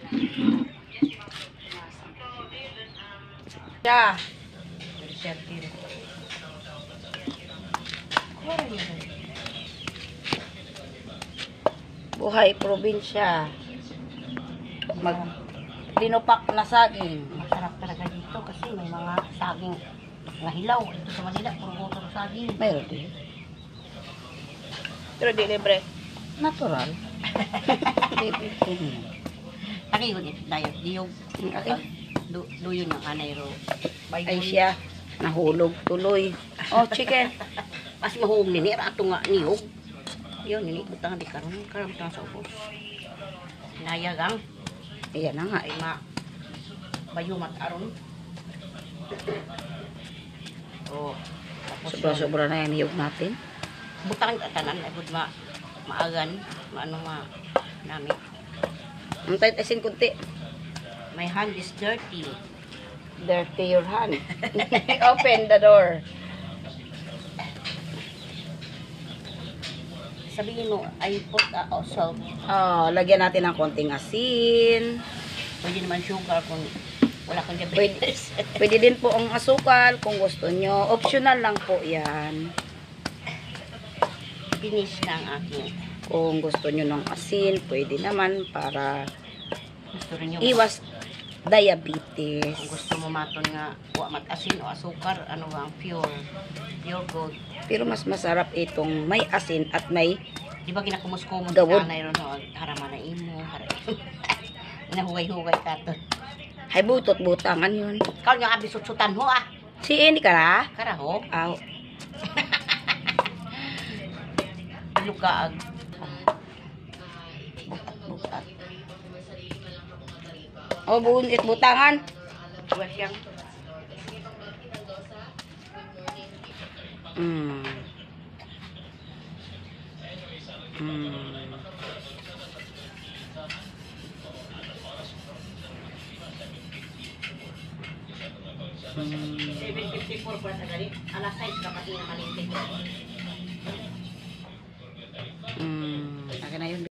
Ya. Buhay probinsya. Nilupak na saging. Masarap talaga dito kasi may mga saging na hilaw. Dito sa Manila, puro botong saging. Meron din. Pero di libre. Natural. Taki ko dito tayo. Diyog. Okay. Duyo ng anay ro. Ay siya. Nahulog tuloy. Oh, chicken. Mas mahug nini. Rato nga niyog. Yun, nini. Butang di karon. Karon butang sa ubos. Nayagang. Ayan na nga. Ay bayumat aron. Oh. Sobra-sobra na yung niyog natin. Butang tanan. Ay bud maagan. Maano namin. Antay tasin kunti. My hand is dirty. Dirty your hand. Open the door. Sabihin mo, I put salt. Oh, lagyan natin ng konting asin. Pwede naman sugar kung wala kang Pwede, diabetes. pwede din po ang asukal kung gusto nyo. Optional lang po yan. Finish na ang aking. Kung gusto nyo ng asin, pwede naman para Gusto rin yung iwas diabetes. kung gusto mo maton nga wa mat-asin o asukar, ano ang pure good. Pero mas masarap itong may asin at may Di ba ginakumus-kumos Gawod. sa anay ron no? Haraman na imo. Nahugay-hugay ka to. hay butot-butangan yun. Kau nga abisut-sutan ho ah. Si ini ka na? Karaho. Aw. Lugaag. Bukat. Oh, bunit butangan. Buwat yang. Mm. Mm. Mm. 754 pa sa gali. Alas 6 kapag ina malintik. Mm. Akin na yun.